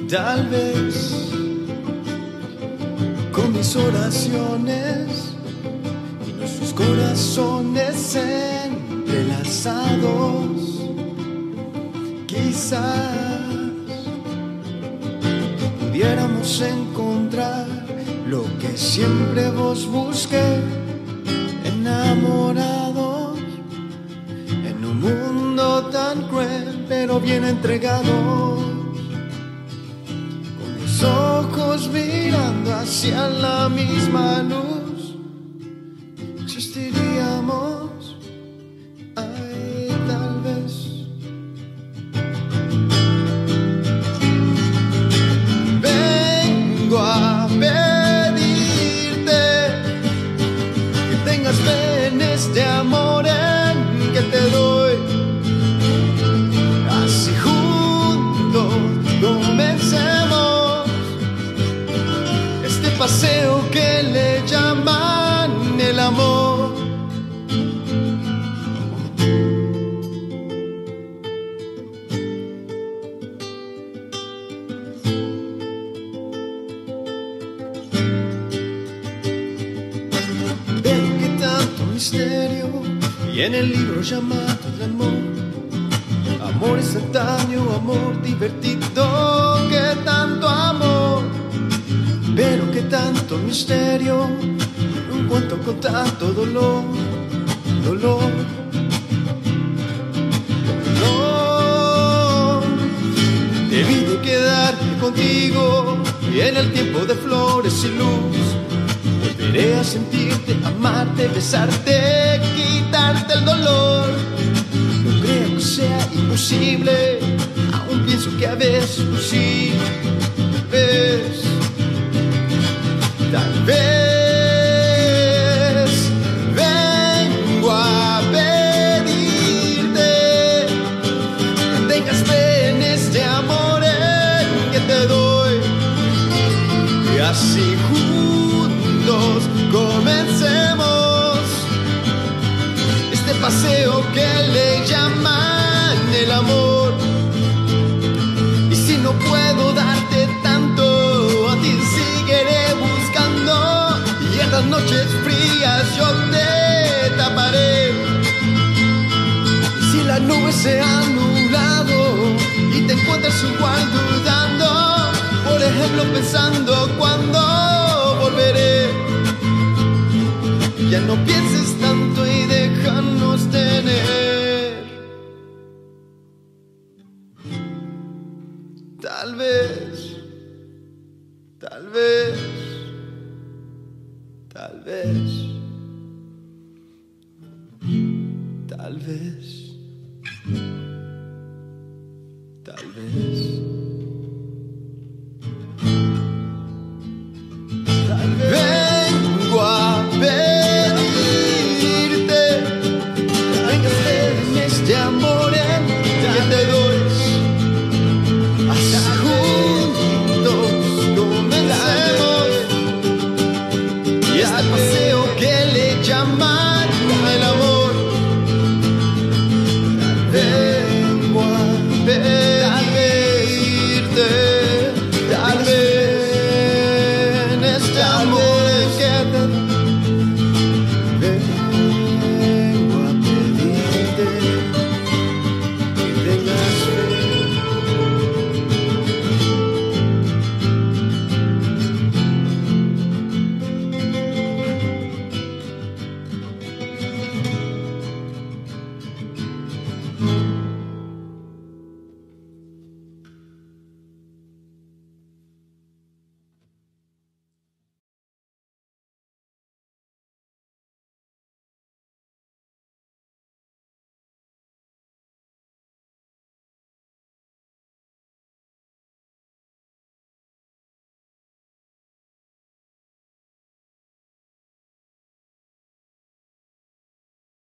Tal vez con mis oraciones y nuestros corazones entrelazados, quizás pudiéramos encontrar lo que siempre vos busqué, enamorados en un mundo tan cruel pero bien entregados, con los ojos mirando hacia la misma luz, existiríamos, ay, tal vez. Vengo a pedirte que tengas fe en este amor en que te doy, así juntos comencemos este paseo que le llaman el amor. Ven que tanto misterio y en el libro llamado el amor, amor instantáneo, amor divertido, que tanto amor, pero que tanto misterio, un cuento con tanto dolor, dolor, dolor. Debí de quedarme contigo y en el tiempo de flores y luz volveré a sentirte, amarte, besarte, quitarte el dolor. No creo que sea imposible, aún pienso que a veces posible. Tal vez vengo a pedirte que tengas fe en este amor en que te doy, y así juntos comencemos este paseo que le llaman el amor. Y si no puedo darte tanto, a ti seguiré buscando, y en las noches frías yo te taparé. Y si las nubes se han nublado y te encuentras igual dudando, por ejemplo pensando cuándo volveré, ya no pienses tanto y déjanos tener. Tal vez, tal vez, tal vez, tal vez, tal vez. Tal vez vengo a pedirte que tengas fe en este amor en que te doy, así juntos comencemos y este paseo que le llaman el amor. Vengo a pedirte